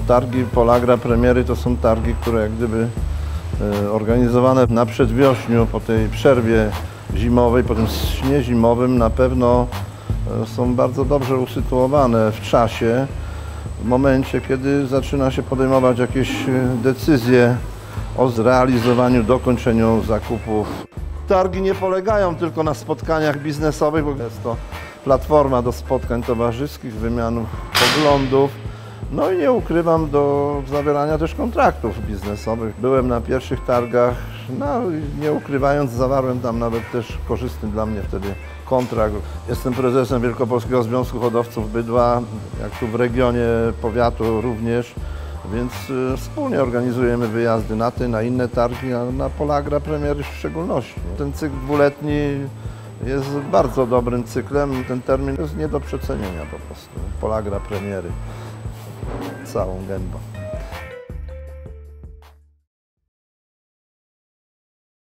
Targi Polagra Premiery to są targi, które jak gdyby organizowane na przedwiośniu, po tej przerwie zimowej, po tym śnie zimowym na pewno są bardzo dobrze usytuowane w czasie, w momencie, kiedy zaczyna się podejmować jakieś decyzje o zrealizowaniu, dokończeniu zakupów. Targi nie polegają tylko na spotkaniach biznesowych, bo jest to platforma do spotkań towarzyskich, wymian poglądów. No i nie ukrywam, do zawierania też kontraktów biznesowych. Byłem na pierwszych targach, no i nie ukrywając, zawarłem tam nawet też korzystny dla mnie wtedy kontrakt. Jestem prezesem Wielkopolskiego Związku Hodowców Bydła, jak tu w regionie powiatu również, więc wspólnie organizujemy wyjazdy na te, na inne targi, a na Polagra Premiery w szczególności. Ten cykl dwuletni jest bardzo dobrym cyklem, ten termin jest nie do przecenienia po prostu. Polagra Premiery całą gębą.